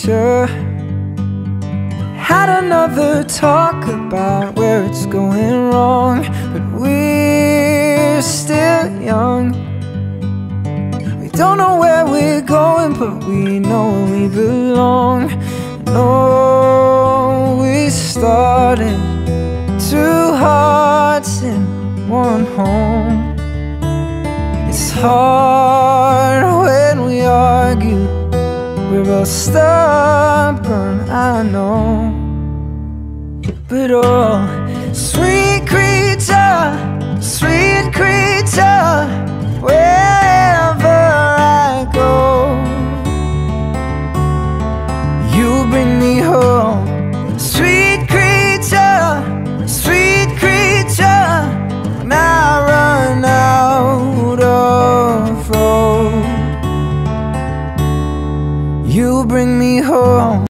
future. Had another talk about where it's going wrong, but we're still young. We don't know where we're going, but we know we belong. No, we started two hearts in one home. It's hard when we argue, we're both stubborn, I know. But oh, sweet creature, wherever I go, you bring me home. Sweet creature, when I run out of road, you bring me home.